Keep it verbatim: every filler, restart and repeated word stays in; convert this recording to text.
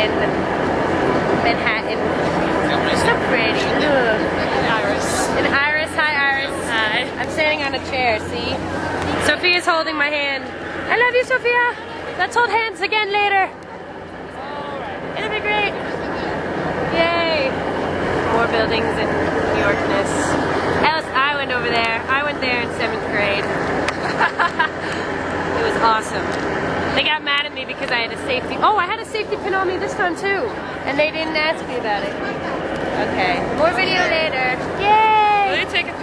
in Manhattan. So pretty. Ugh. Iris. And Iris, hi Iris. Hi. I'm standing on a chair, see? Sophia's holding my hand. I love you, Sophia. Let's hold hands again later. It'll be great. Yay. More buildings in New Yorkness. Alice, I went over there. I went there in seventh grade. It was awesome. They got mad at me because I had a safety. Oh, I had a safety pin on me this time too. And they didn't ask me about it. Okay. More video later. Yay! Will you take a